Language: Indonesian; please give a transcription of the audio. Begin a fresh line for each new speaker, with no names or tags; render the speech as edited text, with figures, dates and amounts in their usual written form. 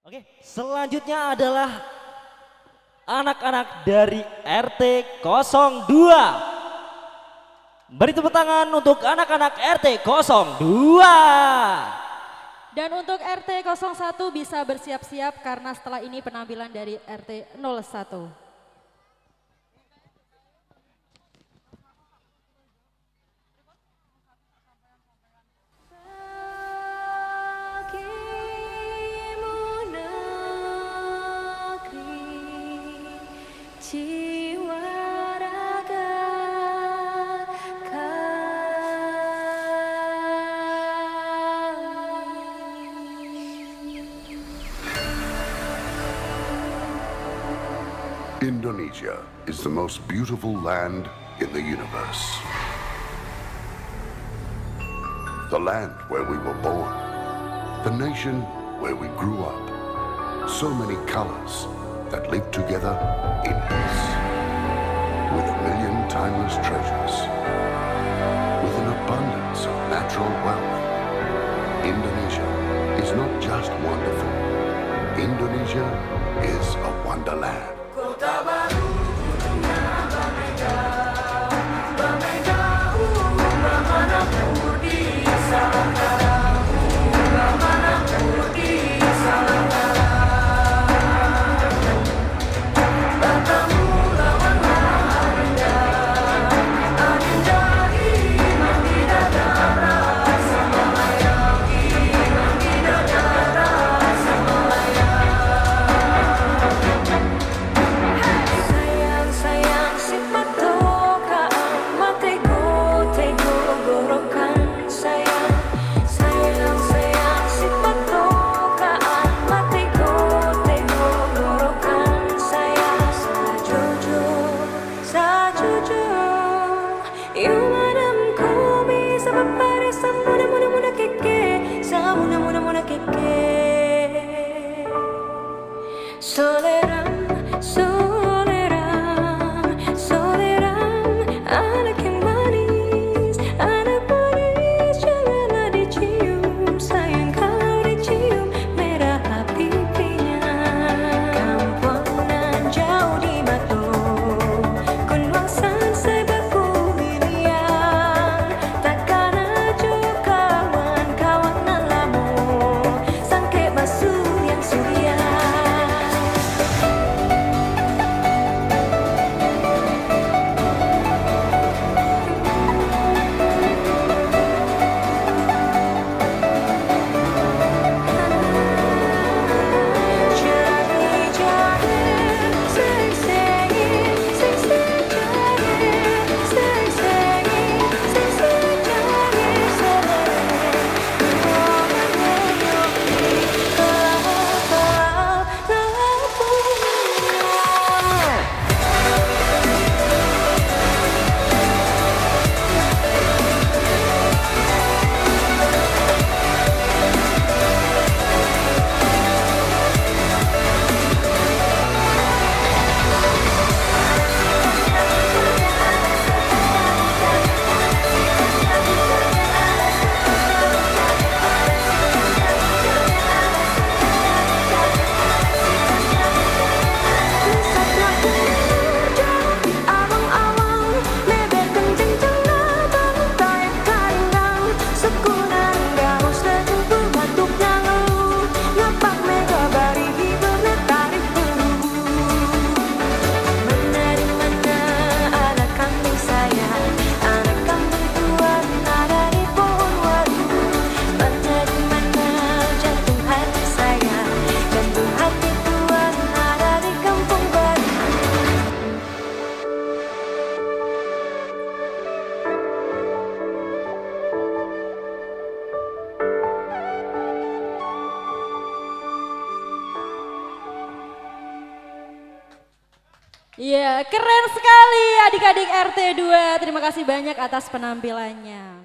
Oke, selanjutnya adalah anak-anak dari RT 02. Beri tepuk tangan untuk anak-anak RT 02.
Dan untuk RT 01 bisa bersiap-siap karena setelah ini penampilan dari RT 01.
Jiwa raga
Indonesia is the most beautiful land in the universe. The land where we were born. The nation where we grew up. So many colors that live together in peace. With a million timeless treasures. With an abundance of natural wealth. Indonesia is not just wonderful. Indonesia is a wonderland.
Kota baru Soleram, soleram, soleram, anak yang manis, janganlah dicium, sayang kalau dicium, merahlah pipinya. Kampungan jauh di Batu, Kunwangsan sebaku miliar, takkan aja kawan-kawanan lamu, sangke basuh yang surya.
Iya, keren sekali adik-adik RT 2. Terima kasih banyak atas penampilannya.